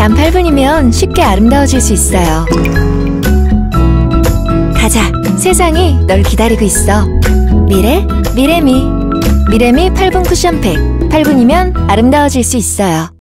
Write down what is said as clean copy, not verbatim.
단 8분이면 쉽게 아름다워질 수 있어요. 가자, 세상이 널 기다리고 있어. 미래미 8분 쿠션팩. 8분이면 아름다워질 수 있어요.